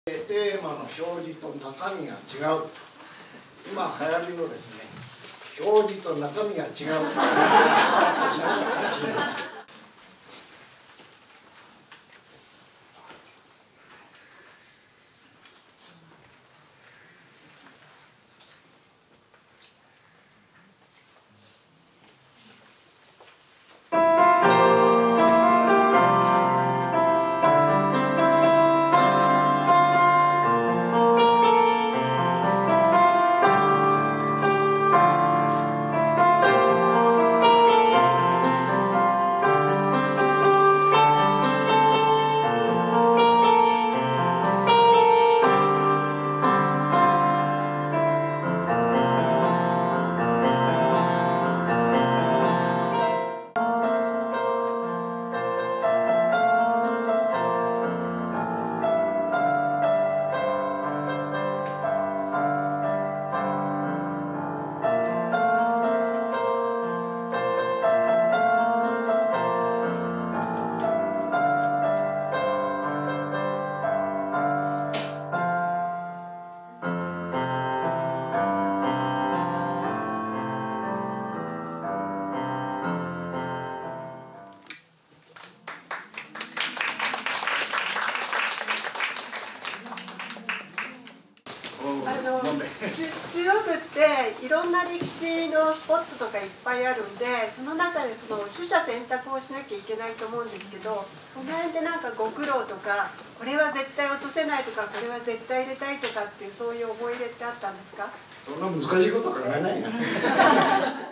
テーマの表示と中身が違う。今流行りのですね、表示と中身が違う。 中国っていろんな歴史のスポットとかいっぱいあるんで、その中でその取捨選択をしなきゃいけないと思うんですけど、その辺でなんかご苦労とか、これは絶対落とせないとか、これは絶対入れたいとかっていうそういう思い出ってあったんですか？ そんな難しいこと考えないな。